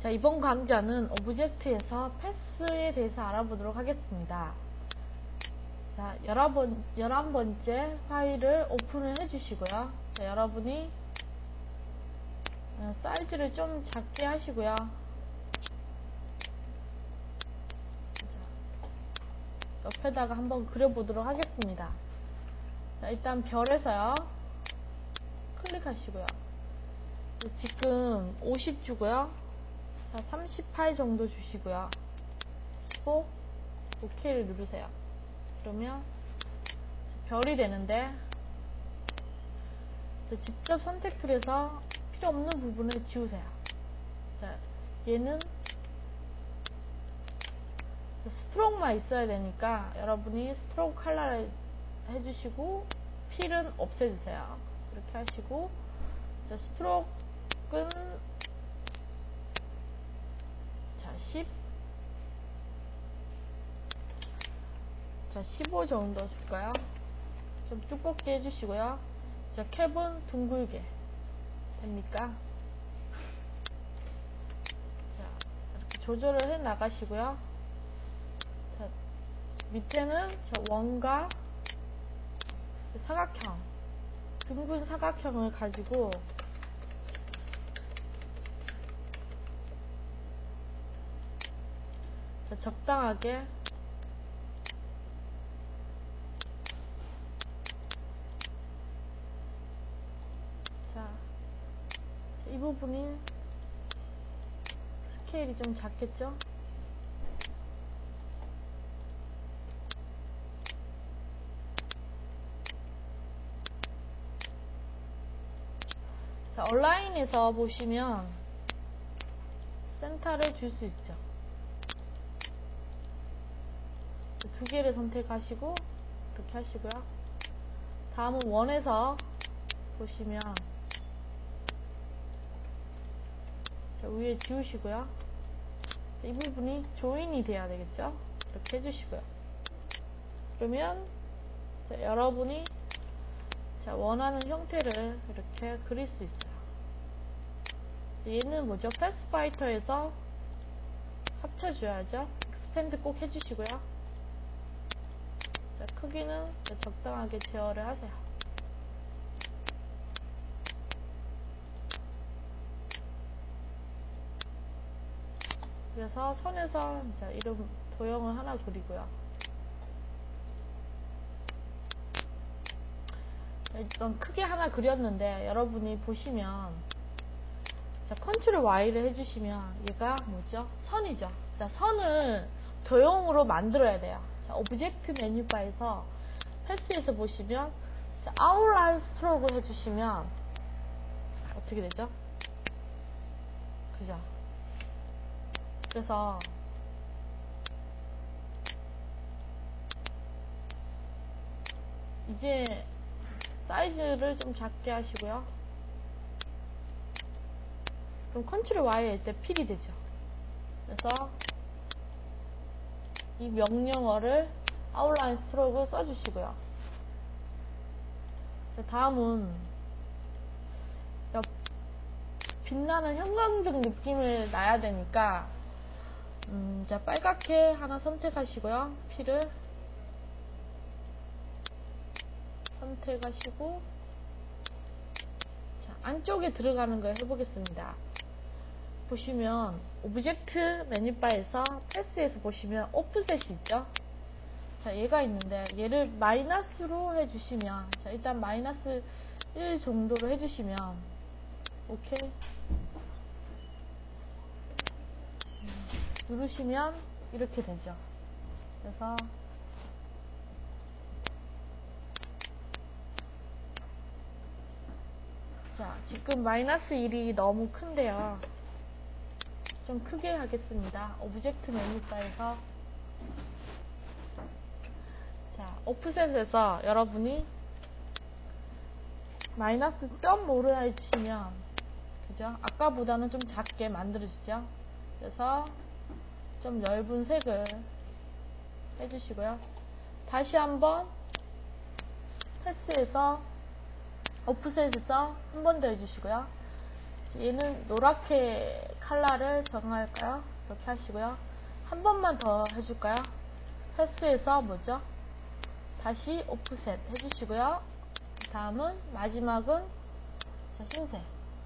자, 이번 강좌는 오브젝트에서 패스에 대해서 알아보도록 하겠습니다. 자, 11번째 파일을 오픈을 해주시고요. 자, 여러분이 사이즈를 좀 작게 하시고요. 자, 옆에다가 한번 그려보도록 하겠습니다. 자, 일단 별에서요. 클릭하시고요. 지금 50 주고요. 자, 38 정도 주시고요. 15 OK를 누르세요. 그러면 별이 되는데 직접 선택 툴에서 필요 없는 부분을 지우세요. 자, 얘는 스트로크만 있어야 되니까 여러분이 스트로크 컬러를 해주시고 필은 없애주세요. 이렇게 하시고, 자, 스트로크는 자, 10, 자, 15 정도 줄까요? 좀 두껍게 해주시고요. 자, 캡은 둥글게 됩니까? 자, 이렇게 조절을 해 나가시고요. 자, 밑에는 저 원과 사각형, 둥근 사각형을 가지고 자, 적당하게 자, 이 부분이 스케일이 좀 작겠죠? 자, 온라인에서 보시면 센터를 줄 수 있죠. 두 개를 선택하시고 이렇게 하시고요. 다음은 원에서 보시면 자, 위에 지우시고요. 이 부분이 조인이 돼야 되겠죠? 이렇게 해주시고요. 그러면 자, 여러분이 자, 원하는 형태를 이렇게 그릴 수 있어요. 얘는 뭐죠? 패스파이터에서 합쳐줘야죠. 익스펜드 꼭 해주시고요. 자, 크기는 자, 적당하게 제어를 하세요. 그래서 선에서 자, 이름 도형을 하나 그리고요. 자, 일단 크게 하나 그렸는데 여러분이 보시면 자, 컨트롤 Y를 해주시면 얘가 뭐죠? 선이죠. 자, 선을 도형으로 만들어야 돼요. 자, 오브젝트 메뉴바에서 패스에서 보시면 자, 아웃라인 스트로크 해주시면 어떻게 되죠? 그죠? 그래서 이제 사이즈를 좀 작게 하시고요. 그럼 컨트롤 Y 할 때 필이 되죠. 그래서 이 명령어를 아웃라인 스트로크 써주시고요. 다음은 빛나는 형광등 느낌을 놔야 되니까 자, 빨갛게 하나 선택하시고요. 필을 선택하시고 자, 안쪽에 들어가는 걸 해보겠습니다. 보시면 오브젝트 메뉴바에서 패스에서 보시면 오프셋이 있죠. 자, 얘가 있는데 얘를 마이너스로 해주시면 자, 일단 마이너스 1 정도로 해주시면 오케이 누르시면 이렇게 되죠. 그래서 자, 지금 마이너스 1이 너무 큰데요. 좀 크게 하겠습니다. 오브젝트 메뉴바에서 자, 오프셋에서 여러분이 마이너스 0.5를 해주시면 그죠? 아까보다는 좀 작게 만들어지죠? 그래서 좀 엷은 색을 해주시고요. 다시 한번 패스에서 오프셋에서 한 번 더 해주시고요. 얘는 노랗게 컬러를 정할까요? 이렇게 하시고요. 한 번만 더 해줄까요? 패스에서 뭐죠? 다시 오프셋 해주시고요. 다음은 마지막은 흰색.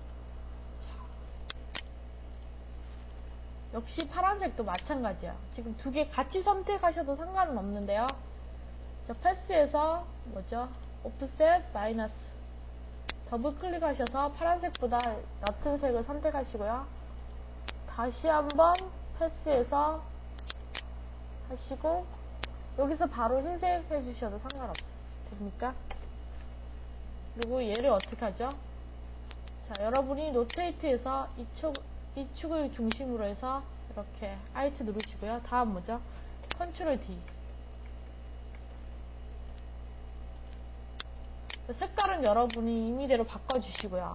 역시 파란색도 마찬가지야. 지금 두 개 같이 선택하셔도 상관은 없는데요. 패스에서 뭐죠? 오프셋 마이너스 더블 클릭하셔서 파란색보다 옅은 색을 선택하시고요. 다시 한번 패스에서 하시고 여기서 바로 흰색 해주셔도 상관없어요. 됩니까? 그리고 얘를 어떻게 하죠? 자, 여러분이 노테이트에서 이 축을 중심으로 해서 이렇게 Alt 누르시고요. 다음 뭐죠? 컨트롤 D. 색깔은 여러분이 임의대로 바꿔주시고요.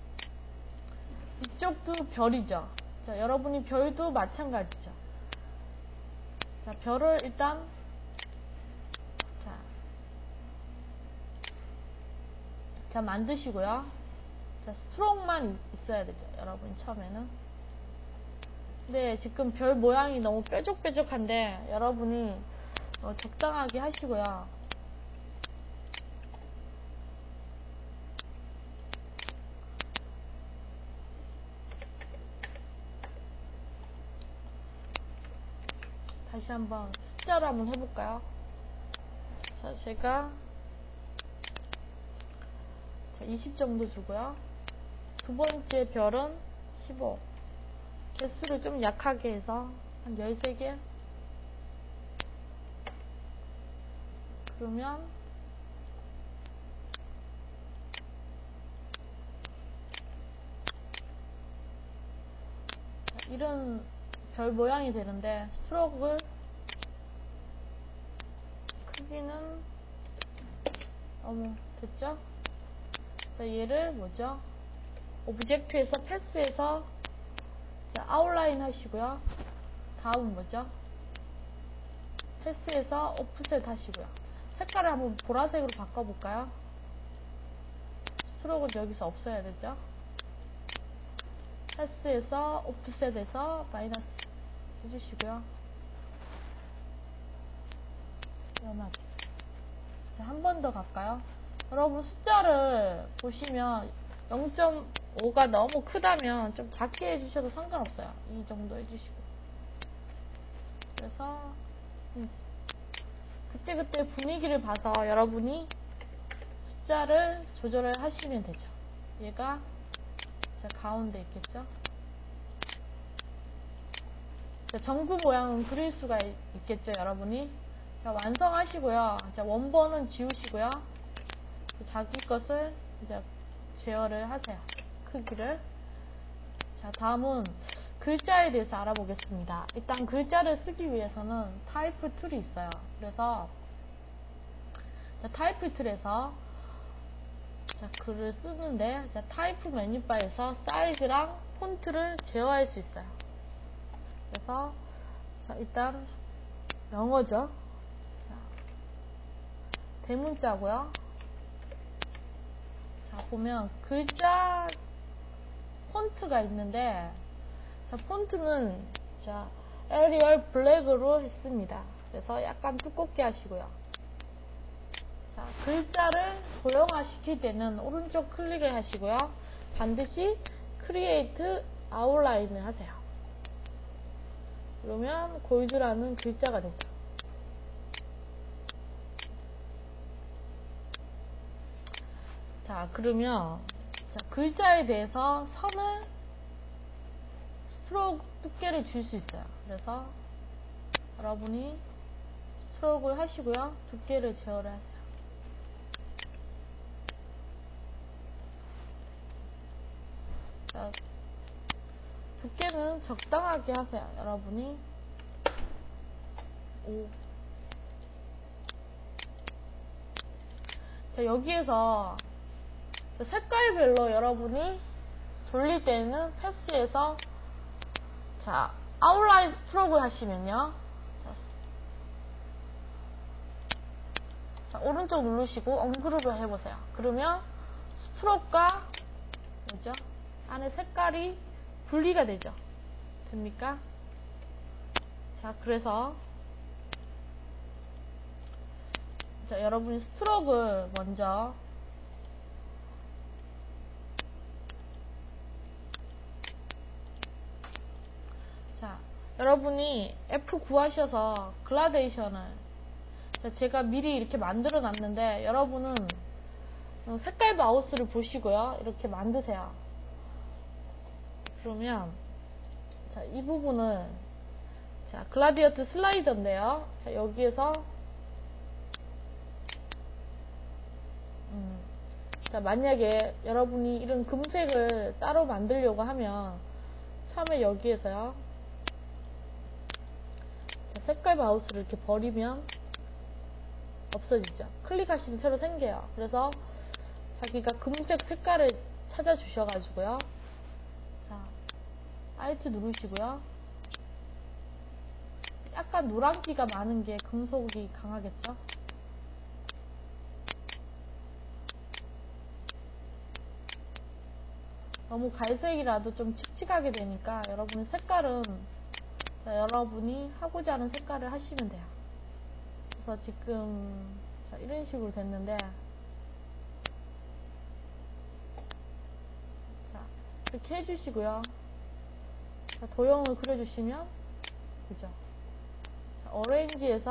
이쪽도 별이죠. 자, 여러분이 별도 마찬가지죠. 자, 별을 일단 자 만드시고요. 자, 스트로크만 있어야 되죠. 여러분 처음에는. 근데 지금 별 모양이 너무 뾰족뾰족한데 여러분이 적당하게 하시고요. 다시 한번 숫자로 한번 해볼까요? 자, 제가 20 정도 주고요. 두 번째 별은 15. 개수를 좀 약하게 해서 한 13개. 그러면 이런 별 모양이 되는데 스트로크를 크기는 됐죠? 자, 얘를 뭐죠? 오브젝트에서 패스해서 아웃라인 하시고요. 다음은 뭐죠? 패스해서 오프셋 하시고요. 색깔을 한번 보라색으로 바꿔볼까요? 스트로크는 여기서 없어야 되죠? 패스해서 오프셋에서 마이너스 해주시고요. 연하게. 자, 한 번 더 갈까요? 여러분 숫자를 보시면 0.5가 너무 크다면 좀 작게 해주셔도 상관없어요. 이 정도 해주시고. 그래서 그때그때 분위기를 봐서 여러분이 숫자를 조절을 하시면 되죠. 얘가 자, 가운데 있겠죠? 자, 정구 모양은 그릴 수가 있겠죠, 여러분이. 자, 완성하시고요. 자, 원본은 지우시고요. 자기 것을 이제 제어를 하세요. 크기를. 자, 다음은 글자에 대해서 알아보겠습니다. 일단 글자를 쓰기 위해서는 타이프 툴이 있어요. 그래서 자, 타이프 툴에서 자, 글을 쓰는데 자, 타이프 메뉴바에서 사이즈랑 폰트를 제어할 수 있어요. 그래서 자, 일단 영어죠. 자, 대문자고요. 자, 보면 글자 폰트가 있는데 자, 폰트는 자, 에리얼 블랙으로 했습니다. 그래서 약간 두껍게 하시고요. 자, 글자를 고형화시킬 때는 오른쪽 클릭을 하시고요. 반드시 크리에이트 아웃라인을 하세요. 그러면 골드라는 글자가 되죠. 자, 그러면 자, 글자에 대해서 선을 스트로크 두께를 줄 수 있어요. 그래서 여러분이 스트로크를 하시고요. 두께를 제어를 하세요. 자, 두께는 적당하게 하세요. 여러분이 5. 자, 여기에서 색깔별로 여러분이 돌릴 때는 패스에서 자, 아웃라인 스트로크 하시면요. 자, 오른쪽 누르시고 언그룹을 해보세요. 그러면 스트로크가 뭐죠? 안에 색깔이 분리가 되죠. 됩니까? 자, 그래서 자, 여러분이 스트로크를 먼저 자, 여러분이 F9 하셔서 글라데이션을 제가 미리 이렇게 만들어 놨는데 여러분은 색깔 마우스를 보시고요. 이렇게 만드세요. 그러면 자, 이 부분을 자, 글라디언트 슬라이더인데요. 자, 여기에서 자, 만약에 여러분이 이런 금색을 따로 만들려고 하면 처음에 여기에서요. 자, 색깔 마우스를 이렇게 버리면 없어지죠. 클릭하시면 새로 생겨요. 그래서 자기가 금색 색깔을 찾아 주셔가지고요. 자, Alt 누르시고요. 약간 노란기가 많은 게 금속이 강하겠죠. 너무 갈색이라도 좀 칙칙하게 되니까 여러분의 색깔은 자, 여러분이 하고자 하는 색깔을 하시면 돼요. 그래서 지금 자, 이런 식으로 됐는데 자, 이렇게 해주시고요. 자, 도형을 그려주시면 그죠? 자, 오렌지에서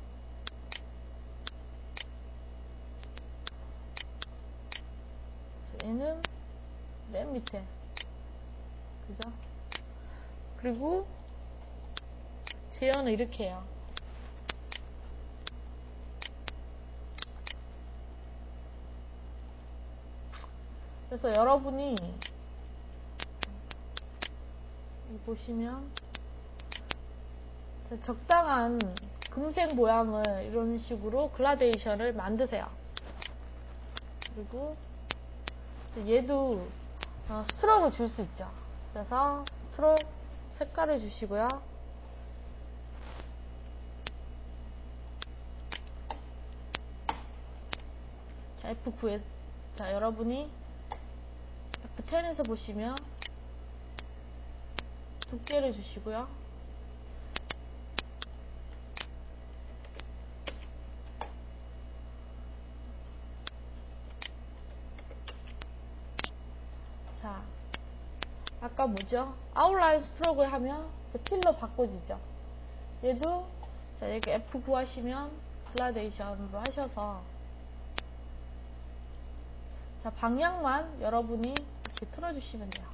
자, 얘는 맨 밑에 그죠? 그리고 재현을 이렇게 해요. 그래서 여러분이 보시면 적당한 금색 모양을 이런 식으로 글라데이션을 만드세요. 그리고 얘도 스트로크를 줄 수 있죠. 그래서 스트로크 색깔을 주시고요. 자, F9에 자, 여러분이 F10에서 보시면 두께를 주시고요. 자, 아까 뭐죠? 아웃라인 스트로크를 하면 필로 바꿔지죠. 얘도 자, 여기 F9 하시면 글라데이션으로 하셔서 자, 방향만 여러분이 이렇게 틀어주시면 돼요.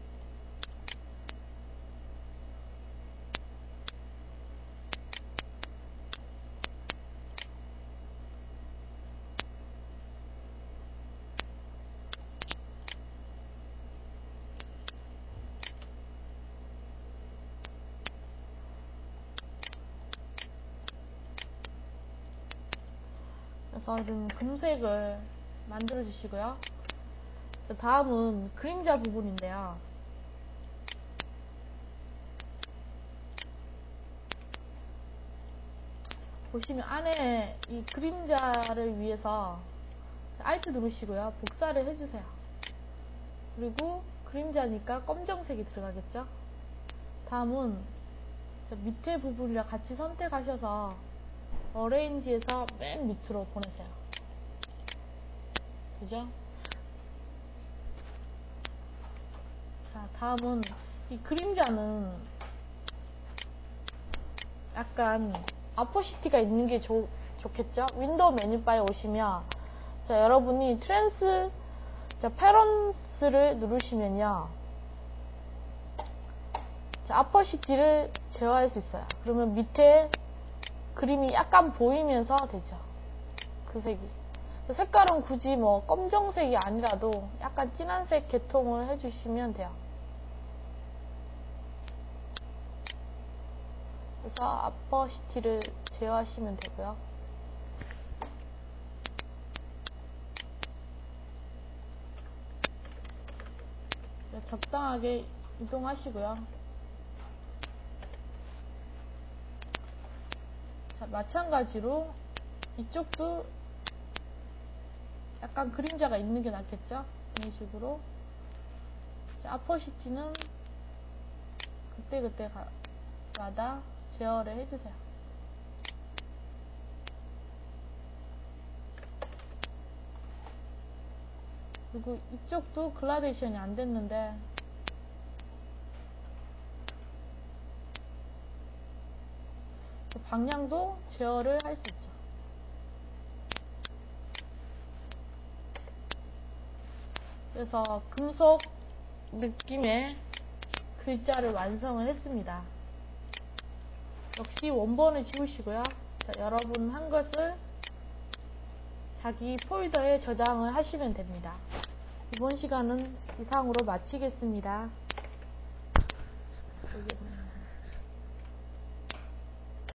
그래서 이런 금색을 만들어 주시고요. 다음은 그림자 부분인데요. 보시면 안에 이 그림자를 위해서 Alt 누르시고요. 복사를 해주세요. 그리고 그림자니까 검정색이 들어가겠죠. 다음은 밑에 부분이랑 같이 선택하셔서 어레인지에서 맨 밑으로 보내세요. 그죠? 자, 다음은 이 그림자는 약간 아포시티가 있는 게 좋겠죠? 윈도우 메뉴바에 오시면 자, 여러분이 패런스를 누르시면요. 자, 아포시티를 제어할 수 있어요. 그러면 밑에 그림이 약간 보이면서 되죠. 그 색이. 색깔은 굳이 뭐 검정색이 아니라도 약간 진한색 계통을 해주시면 돼요. 그래서 아퍼시티를 제어하시면 되고요. 적당하게 이동하시고요. 자, 마찬가지로 이쪽도 약간 그림자가 있는 게 낫겠죠? 이런 식으로 자, 아퍼시티는 그때그때마다 제어를 해주세요. 그리고 이쪽도 글라데이션이 안 됐는데, 방향도 제어를 할 수 있죠. 그래서 금속 느낌의 글자를 완성을 했습니다. 역시 원본을 지우시고요. 자, 여러분 한 것을 자기 폴더에 저장을 하시면 됩니다. 이번 시간은 이상으로 마치겠습니다.